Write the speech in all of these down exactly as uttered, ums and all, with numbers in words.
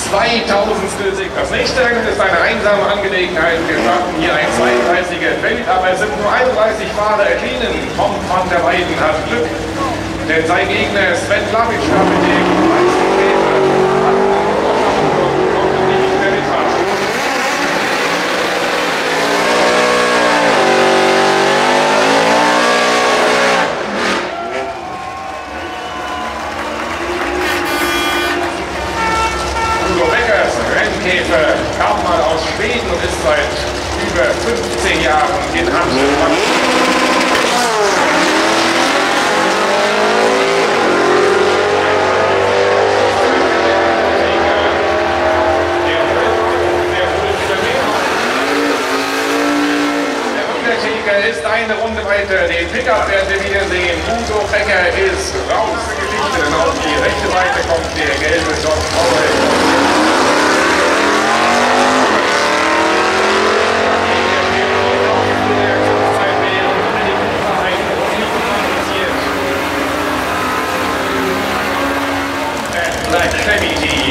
zweitausendstel Sekunden. Das nächste Rennen ist eine einsame Angelegenheit. Wir starten hier ein zweiunddreißiger Feld, aber es sind nur einunddreißig Fahrer erschienen. Tom van der Weiden hat Glück, denn sein Gegner Sven Lavic war mit dem meisten Meter. Konnte nicht mehr mitfahren. Rennkäfer kam mal aus Schweden und ist seit über fünfzehn Jahren in Amsterdam. Der Unterschieder ist eine Runde weiter. Den Pickup werden wir wiedersehen. Udo Becker ist raus. Geschichte, denn auf die rechte Seite kommt der gelbe John Paul. Black Chevy Team.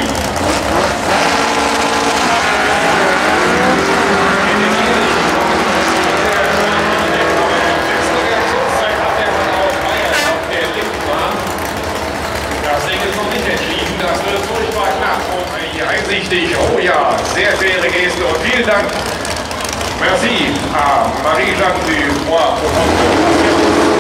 Das Ding ist noch nicht entschieden, das wird furchtbar knapp. Hier einsichtig, oh ja, sehr faire Geste und vielen Dank. Merci à Marie-Jeanne Dubois pour votre patience.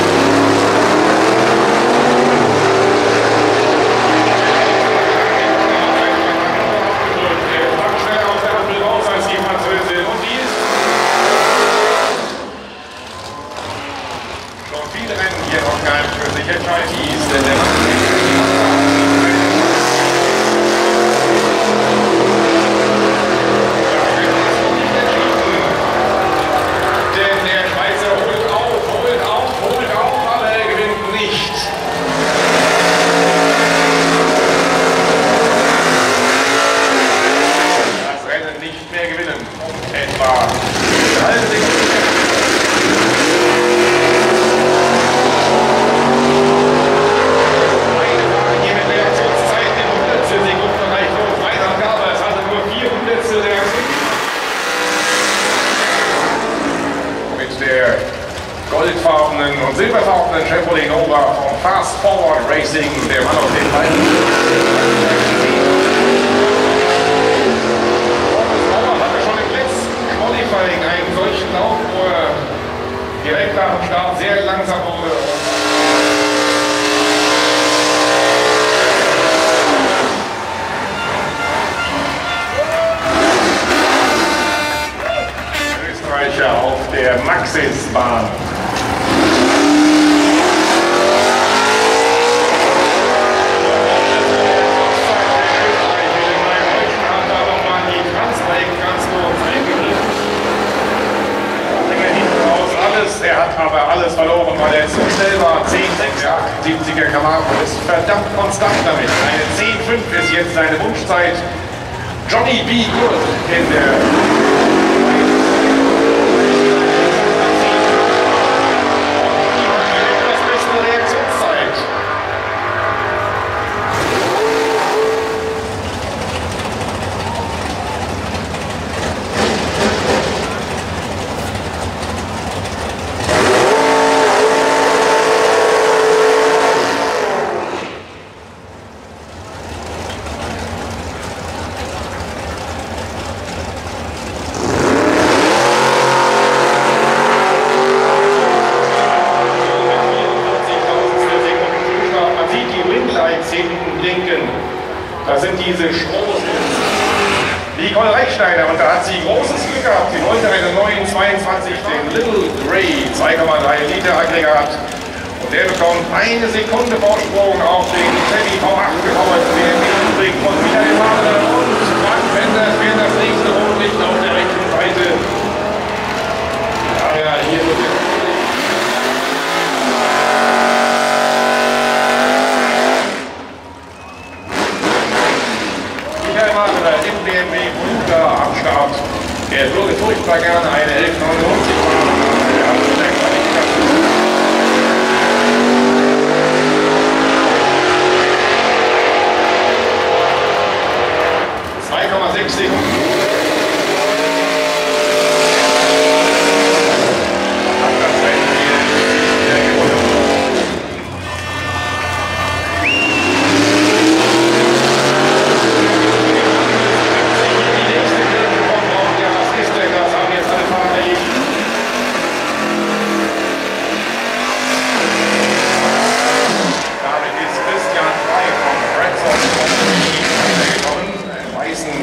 Und silberfarbenen Chevrolet Nova von Fast Forward Racing, der Mann auf den Beinen. Nova hatte schon im letzten Qualifying einen solchen Lauf, wo er direkt nach dem Start sehr langsam wurde. Österreicher auf der Maxis-Bahn. Er hat aber alles verloren, weil er zu schnell war. zehn sechs, achtundsiebziger Camaro ist verdammt konstant damit. Eine zehn fünf ist jetzt seine Wunschzeit. Johnny B. Good in der das beste Reaktionszeit. Das sind diese Strohstücke. Nicole Rechsteiner, und da hat sie großes Glück gehabt. Sie wollte eine neun zweiundzwanzig, den Little Grey zwei Komma drei Liter Aggregat. Und der bekommt eine Sekunde Vorsprung auf den Chevy V acht gepowered, der Hildenbrand von Michael Maderer und Frank Bender fährt das nächste Rotlicht auf der rechten Seite. Ja, ja, hier wird es. Im B M W Lukas am Start. Er würde furchtbar gerne eine elf neunundneunzig fahren. Er hat es längst nicht gehabt.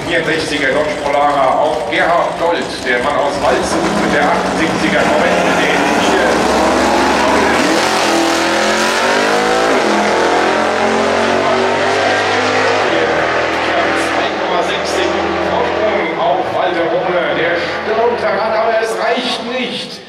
vierundsechziger Dodge Polara, auch Gerhard Dold, der Mann aus Waldshut mit der achtundsiebziger Corvette, den hier zwei Komma sechs Sekunden Vorsprung auf Walter Rohne. Der stürmt heran, aber es reicht nicht.